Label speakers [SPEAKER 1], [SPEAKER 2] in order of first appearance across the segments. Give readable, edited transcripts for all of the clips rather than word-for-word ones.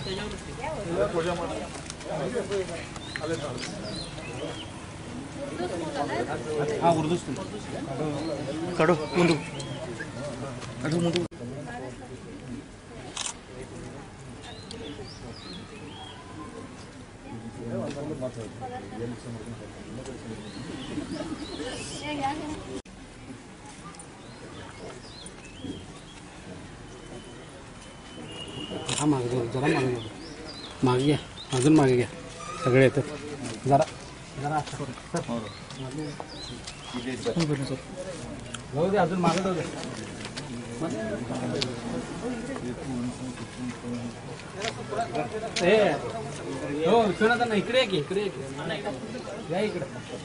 [SPEAKER 1] हाँ उर्दू कड़ो मुंडू अडू मुंडू हाँ मागे जरा मागे घ्या अजून मागे घ्या सगळे येतात जरा जरा जाऊ दे अजून मागे जाऊ दे हो विश्वनाथ ना इकडे की इकडे या इकडे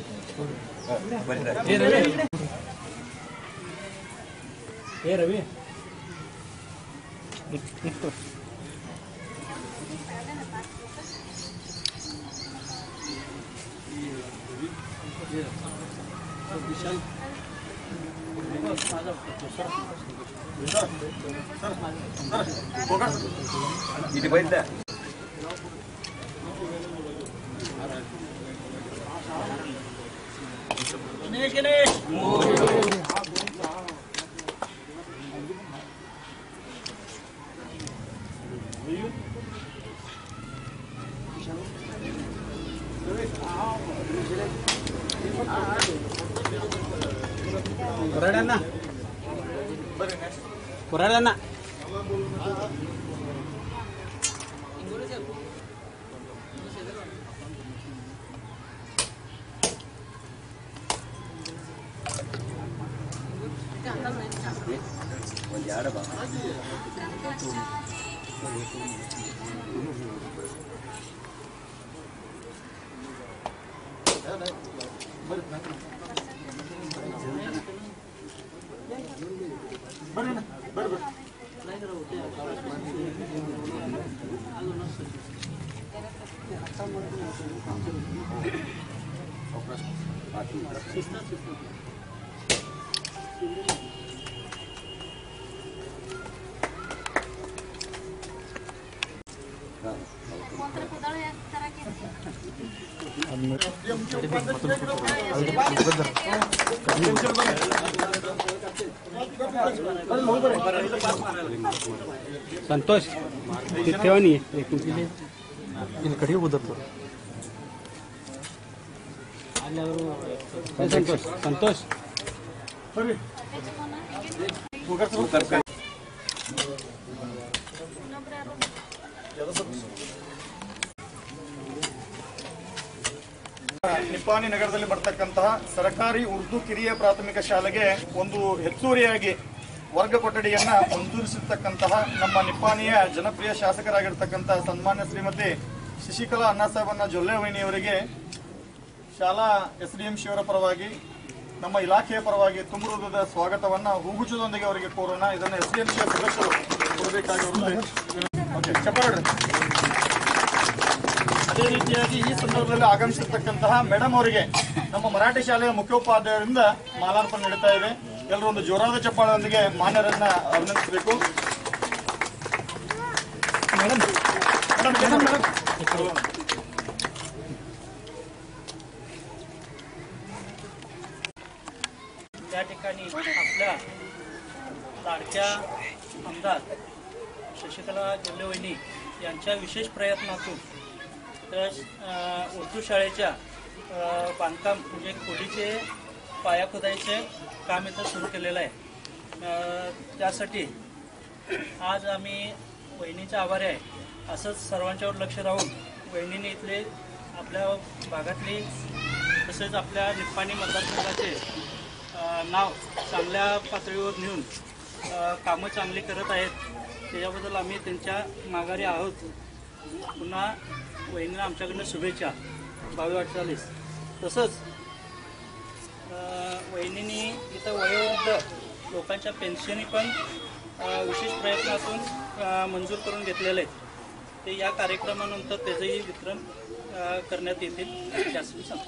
[SPEAKER 1] हे रवी
[SPEAKER 2] ఇది బయట
[SPEAKER 1] Kurada na. संतोष तेव्हा नाही इकडे उदर संतोष संतोष
[SPEAKER 3] ನಿಪ್ಪಾಣಿ ನಗರದಲ್ಲಿ ಬರ್ತಕ್ಕಂತಹ ಸರ್ಕಾರಿ ಉರ್ದು ಕಿರಿಯ ಪ್ರಾಥಮಿಕ ಶಾಲೆಗೆ ಒಂದು ಹೆಚ್ಚುವರಿಯಾಗಿ ವರ್ಗ ಕೊಠಡಿಯನ್ನ ಮಂಜೂರಿಸಿರ್ತಕ್ಕಂತಹ ನಮ್ಮ ನಿಪ್ಪಾಣಿಯ ಜನಪ್ರಿಯ ಶಾಸಕರಾಗಿರ್ತಕ್ಕಂತಹ ಸನ್ಮಾನ್ಯ ಶ್ರೀಮತಿ ಶಶಿಕಲಾ ಅಣ್ಣಾಸಾಹೇಬಣ್ಣ ಜೊಲ್ಲೆವೈನಿಯವರಿಗೆ ಶಾಲಾ SDMC ಅವರ ಪರವಾಗಿ ನಮ್ಮ ಇಲಾಖೆಯ ಪರವಾಗಿ ತುಂಬ ಹೃದಯದ ಸ್ವಾಗತವನ್ನ ಹೂಗುಚ್ಚದೊಂದಿಗೆ ಅವರಿಗೆ ಕೋರೋಣ. ಇದನ್ನು SDMC ಸದಸ್ಯರು ಕೊಡಬೇಕಾಗಿ ಅದೇ ರೀತಿಯಾಗಿ ಈ ಸಂದರ್ಭದಲ್ಲಿ ಆಗಮಿಸಿರ್ತಕ್ಕಂತಹ ಮೇಡಮ್ ಅವರಿಗೆ ನಮ್ಮ ಮರಾಠಿ ಶಾಲೆಯ ಮುಖ್ಯೋಪಾಧ್ಯಾಯರಿಂದ ಮಾಲಾರ್ಪಣೆ ನೀಡುತ್ತಾ ಇದೆ. ಎಲ್ಲರೂ ಒಂದು ಜೋರಾದ ಚಪ್ಪಾಳದೊಂದಿಗೆ ಮಾನ್ಯರನ್ನ ಅಭಿನಂದಿಸಬೇಕು.
[SPEAKER 4] त्या ठिकाणी आपल्या लाडक्या आमदार शशिकला जल्लेवहिनी यांच्या विशेष प्रयत्नातून उर्दू शाळेच्या बांधकाम म्हणजे खोलीचे पाया खोदायचे काम इथं सुरू केलेलं आहे. त्यासाठी आज आम्ही वहिनीच्या आभारी आहे. असंच सर्वांच्यावर लक्ष राहून वहिनीने इथले आपल्या भागातली तसेच आपल्या निप्पाणी मतदारसंघाचे नाव चांगल्या पातळीवर नेऊन कामं चांगली करत आहेत. त्याच्याबद्दल आम्ही त्यांच्या माघारी आहोत. पुन्हा वहिनीला आमच्याकडनं शुभेच्छा. 22 वाटचालीस. तसंच वहिनींनी इथं वयोवृद्ध लोकांच्या पेन्शनी पण विशेष प्रयत्नातून मंजूर करून घेतलेले आहेत. ते या कार्यक्रमानंतर त्याचंही वितरण करण्यात येतील त्यासाठी सांगतो.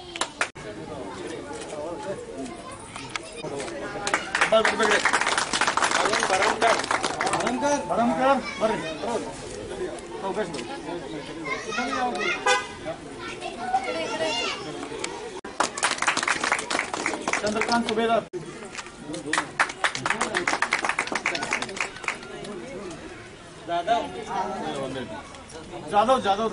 [SPEAKER 3] चंद्रकांत सुभेदार, जाधव जाधव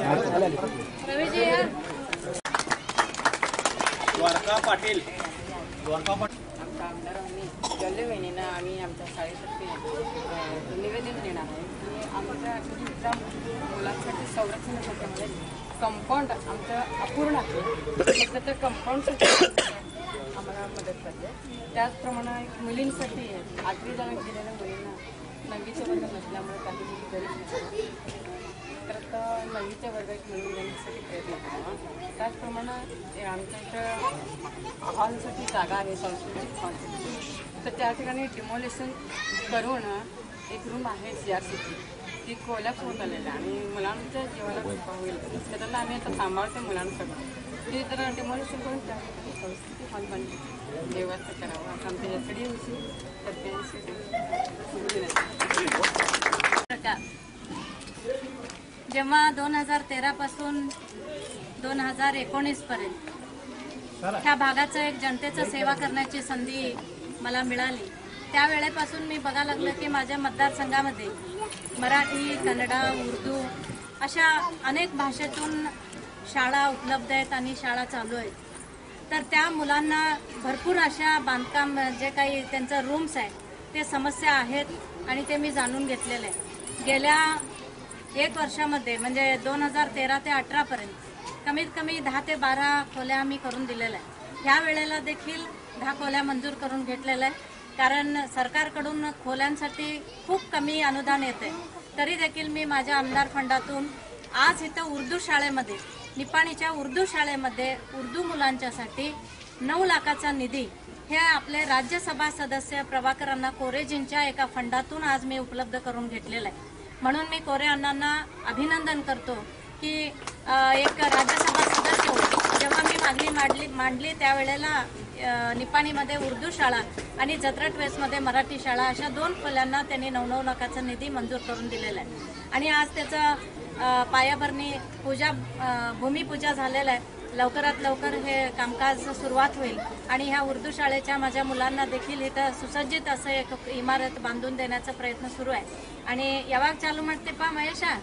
[SPEAKER 4] द्वारका पाटील
[SPEAKER 2] आमच्या आमदारांनी जल्लेवहिनीनं आम्ही आमच्या शाळेतर्फे निवेदन देणार आहे की आमच्या एक्झाम मुलांसाठी संरक्षणासाठी म्हणजे कंपाऊंड आमचं अपूर्ण आहे, फक्त ते कंपाऊंडसाठी आम्हाला मदत करते. त्याचप्रमाणे मुलींसाठी 8वी जाऊन गेलेल्या मुलींना 9वीचे वर्ग नसल्यामुळे काही मुली गरीब तर 9वीच्या वर्गात मिळून देण्यासाठी प्रयत्न करावा. त्याचप्रमाणे आमच्या इथं हॉलसाठी जागा आहे, सांस्कृतिक हॉलसाठी, तर त्या ठिकाणी डिमोलेशन करून एक रूम आहे CRCची, ती कोलॅप्स होत आलेलं आहे आणि मुलांच्या जीवाला धोका होईल त्याला आम्ही आता सांभाळतो मुलांसगळं ती तर डिमोलेशन करून त्या ठिकाणी सांस्कृतिक हॉल बांधून व्यवस्था करावं असं आमच्या
[SPEAKER 5] जेव्हा 2013 पासून 2019 पर्यंत ह्या भागाचं एक जनतेचं सेवा करण्याची संधी मला मिळाली, त्यावेळेपासून मी बघायला लागलं की माझ्या मतदारसंघामध्ये मराठी, कन्नडा, उर्दू अशा अनेक भाषेतून शाळा उपलब्ध आहेत आणि शाळा चालू आहेत. तर त्या मुलांना भरपूर अशा बांधकाम जे काही त्यांचं रूम्स आहे ते समस्या आहेत आणि ते मी जाणून घेतलेलं आहे. गेल्या 1 वर्षामध्ये म्हणजे 2013 ते 18 पर्यंत कमीत कमी 10 ते 12 खोल्या आम्ही करून दिलेल्या आहे. ह्या वेळेला देखील 10 खोल्या मंजूर करून घेतलेल्या आहे, कारण सरकारकडून खोल्यांसाठी खूप कमी अनुदान येते. तरी देखील मी माझ्या आमदार फंडातून आज इथं उर्दू शाळेमध्ये, निपाणीच्या उर्दू शाळेमध्ये उर्दू मुलांच्यासाठी 9 लाखाचा निधी हे आपले राज्यसभा सदस्य प्रभाकर अण्णा कोरेजींच्या एका फंडातून आज मी उपलब्ध करून घेतलेला आहे. म्हणून मी कोरे अण्णांना अभिनंदन करतो की एक राज्यसभा सदस्य जेव्हा मी मागणी मांडली त्यावेळेला निपाणीमध्ये उर्दू शाळा आणि जत्रट वेस्टमध्ये मराठी शाळा अशा 2 खोल्यांना त्यांनी 9 लाखाचा निधी मंजूर करून दिलेला आहे. आणि आज त्याचं पायाभरणी भूमिपूजा झालेलं आहे. लवकरात लवकर हे कामकाज सुरुवात होईल आणि ह्या उर्दू शाळेच्या माझ्या मुलांना देखील इथं सुसज्जित असं एक इमारत बांधून देण्याचा प्रयत्न सुरू आहे. आणि यावाग चालू म्हणते पा महेशा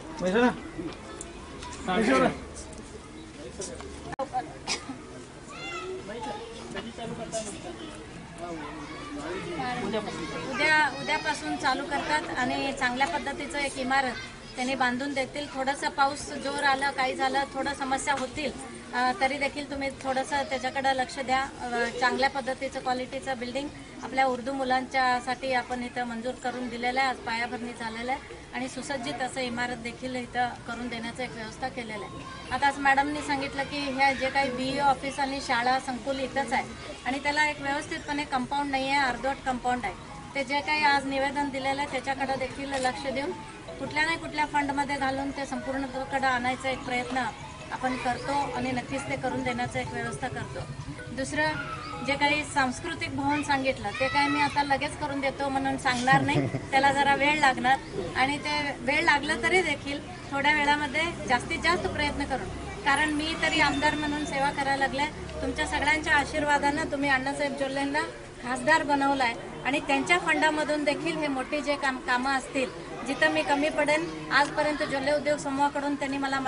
[SPEAKER 5] उद्यापासून चालू करतात आणि चांगल्या पद्धतीचं एक इमारत त्यांनी बांधून देतील. थोडंसं पाऊस जोर आलं, काही झालं, थोडं समस्या होतील, तरी देखील तुम्ही थोडंसं त्याच्याकडे लक्ष द्या. चांगल्या पद्धतीचं क्वालिटीचं बिल्डिंग आपल्या उर्दू मुलांच्यासाठी आपण इथं मंजूर करून दिलेलं आहे. आज पायाभरणी झालेलं आहे आणि सुसज्जित असं इमारत देखील इथं करून देण्याचं एक व्यवस्था केलेलं आहे. आता आज मॅडमनी सांगितलं की ह्या जे काही BE ऑफिस आणि शाळा संकुल इथंच आहे आणि त्याला एक व्यवस्थितपणे कंपाऊंड नाही आहे, अर्धवट कंपाऊंड आहे. ते जे काही आज निवेदन दिलेलं आहे त्याच्याकडे देखील लक्ष देऊन कुठल्या नाही कुठल्या फंडमध्ये घालून ते संपूर्णकडे आणायचा एक प्रयत्न आपण करतो आणि नक्कीच ते करून देण्याचा एक व्यवस्था करतो. दुसरं जे काही सांस्कृतिक भवन सांगितलं ते काही मी आता लगेच करून देतो म्हणून सांगणार नाही, त्याला जरा वेळ लागणार आणि ते वेळ लागलं तरी देखील थोड्या वेळामध्ये जास्तीत जास्त प्रयत्न करून, कारण मी तरी आमदार म्हणून सेवा करायला लागले. तुमच्या सगळ्यांच्या आशीर्वादानं तुम्ही अण्णासाहेब जोल्लेंना खासदार बनवलाय आणि त्यांच्या फंडामधून देखील हे मोठे जे कामं असतील जिथं मी कमी पडेन, आजपर्यंत जोल्ले उद्योग समूहाकडून त्यांनी मला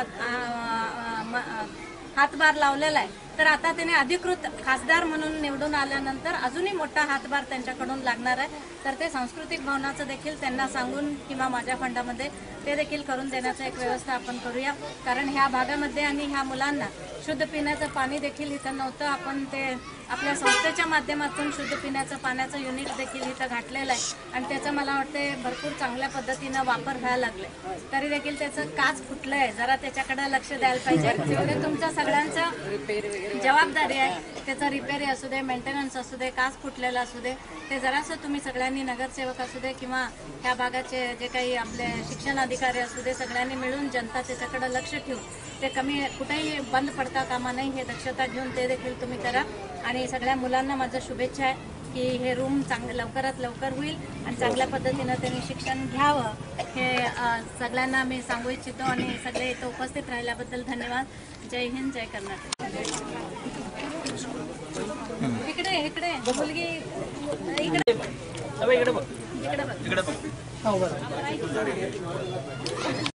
[SPEAKER 5] हातभार लावलेला आहे, तर आता त्याने अधिकृत खासदार म्हणून निवडून आल्यानंतर अजूनही मोठा हातभार त्यांच्याकडून लागणार आहे. तर ते सांस्कृतिक भवनाचं देखील त्यांना सांगून किंवा माझ्या फंडामध्ये ते देखील करून देण्याची एक व्यवस्था आपण करूया. कारण ह्या भागामध्ये आणि ह्या मुलांना शुद्ध पिण्याचं पाणी देखील इथं नव्हतं. आपण ते आपल्या संस्थेच्या माध्यमातून शुद्ध पिण्याचं पाण्याचं युनिट देखील इथं घातलेलं आहे आणि त्याचं मला वाटते भरपूर चांगल्या पद्धतीनं वापर व्हायला लागले. तरी देखील त्याचं काच फुटलं आहे, जरा त्याच्याकडे लक्ष द्यायला पाहिजे. तेवढे तुमच्या सगळ्यांचं जबाबदारी आहे. त्याचं रिपेअर असू दे, मेंटेनन्स असू दे, काच फुटलेलं असू दे, ते जरासं तुम्ही सगळ्यांनी नगरसेवक असू दे किंवा त्या भागाचे जे काही आपले शिक्षण अधिकारी असू दे सगळ्यांनी मिळून जनता त्याच्याकडे लक्ष ठेवून ते कमी कुठेही बंद पडता कामा नाही हे दक्षता घेऊन ते देखील तुम्ही करा. आणि सगळ्या मुलांना माझं शुभेच्छा आहे. की हे रूम लवकरात लवकर होईल आणि चांगल्या पद्धतीनं त्यांनी शिक्षण घ्यावं हे सगळ्यांना मी सांगू इच्छितो आणि सगळे इथं उपस्थित राहिल्याबद्दल धन्यवाद. जय हिंद, जय कर्नाटक. इकडे इकडे मुलगी इकडे
[SPEAKER 4] इकडे बघ
[SPEAKER 5] इकडे बघ.
[SPEAKER 4] इकडे बघ.